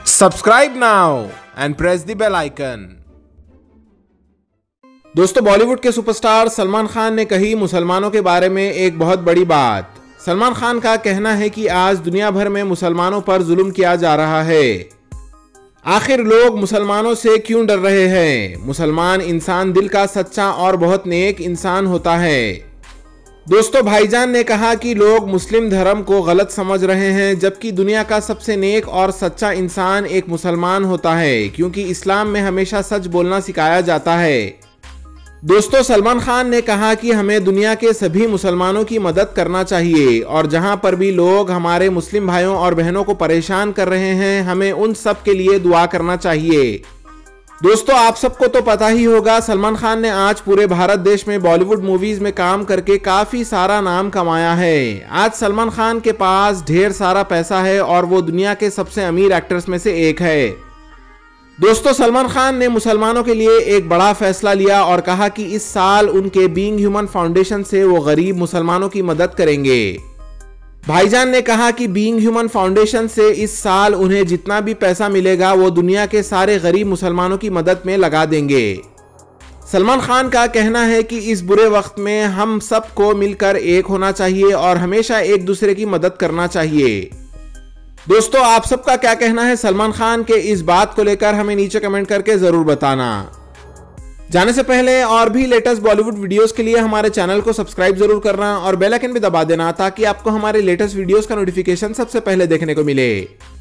Subscribe now and press the bell icon. दोस्तों, बॉलीवुड के superstar Salman Khan ने कही मुसलमानों के बारे में एक बहुत बड़ी बात। सलमान खान का कहना है कि आज दुनिया भर में मुसलमानों पर जुल्म किया जा रहा है। आखिर लोग मुसलमानों से क्यों डर रहे हैं? मुसलमान इंसान दिल का सच्चा और बहुत नेक इंसान होता है। दोस्तों, भाईजान ने कहा कि लोग मुस्लिम धर्म को गलत समझ रहे हैं, जबकि दुनिया का सबसे नेक और सच्चा इंसान एक मुसलमान होता है, क्योंकि इस्लाम में हमेशा सच बोलना सिखाया जाता है। दोस्तों, सलमान खान ने कहा कि हमें दुनिया के सभी मुसलमानों की मदद करना चाहिए और जहां पर भी लोग हमारे मुस्लिम भाइयों और बहनों को परेशान कर रहे हैं, हमें उन सब के लिए दुआ करना चाहिए। दोस्तों, आप सबको तो पता ही होगा, सलमान खान ने आज पूरे भारत देश में बॉलीवुड मूवीज में काम करके काफी सारा नाम कमाया है। आज सलमान खान के पास ढेर सारा पैसा है और वो दुनिया के सबसे अमीर एक्टर्स में से एक है। दोस्तों, सलमान खान ने मुसलमानों के लिए एक बड़ा फैसला लिया और कहा कि इस साल उनके बीइंग ह्यूमन फाउंडेशन से वो गरीब मुसलमानों की मदद करेंगे। भाईजान ने कहा कि बीइंग ह्यूमन फाउंडेशन से इस साल उन्हें जितना भी पैसा मिलेगा वो दुनिया के सारे गरीब मुसलमानों की मदद में लगा देंगे। सलमान खान का कहना है कि इस बुरे वक्त में हम सबको मिलकर एक होना चाहिए और हमेशा एक दूसरे की मदद करना चाहिए। दोस्तों, आप सबका क्या कहना है सलमान खान के इस बात को लेकर? हमें नीचे कमेंट करके जरूर बताना। जाने से पहले और भी लेटेस्ट बॉलीवुड वीडियोस के लिए हमारे चैनल को सब्सक्राइब जरूर करना और बेल आइकन भी दबा देना, ताकि आपको हमारे लेटेस्ट वीडियोस का नोटिफिकेशन सबसे पहले देखने को मिले।